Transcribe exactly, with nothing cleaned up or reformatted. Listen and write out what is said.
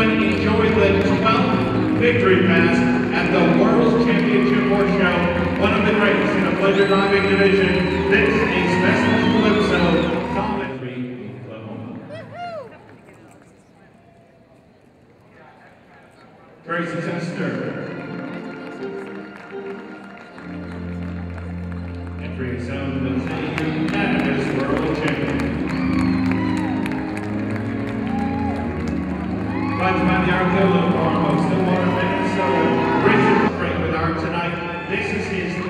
everyone enjoy the twelfth Victory Pass at the World Championship Horse Show. One of the greats in the pleasure driving division. This is Special Calypso, Solid Creek, Oklahoma. Gracie Tester. And for yourself, the unanimous World Champion. Brought by the Arcilla Farm of Stillwater, Minnesota. Richard Frank with our tonight. This is his